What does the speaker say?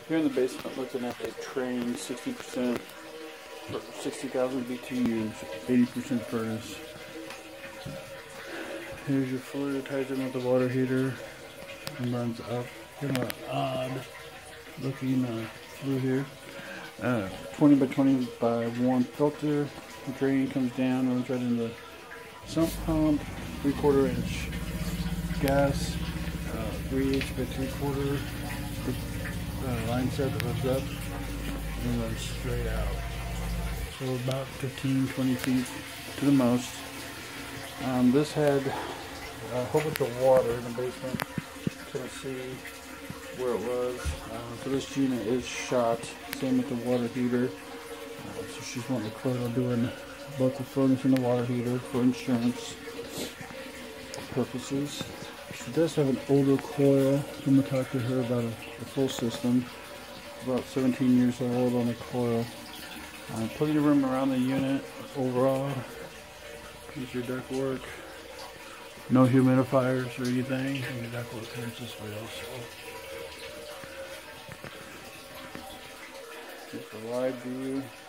Here in the basement, looking at the Trane 60% for 60,000 BTUs, 80% furnace. Here's your fluid, ties in with the water heater and runs up. Kind of an odd looking flue here. 20 by 20 by 1 filter. The drain comes down, runs right into the sump pump. 3/4 inch gas, 3/8 by 3/4 line set that runs up and runs straight out. So about 15-20 feet to the most. This had a whole bunch of water in the basement. Kind of see where it was. So this unit is shot. Same with the water heater. So she's wanting to quote on doing both the furnace and the water heater for insurance purposes. She does have an older coil. I'm going to talk to her about a full system. About 17 years old on the coil. Plenty of room around the unit overall. Here's your duct work. No humidifiers or anything. And your duct work comes this way also. Here's the wide view.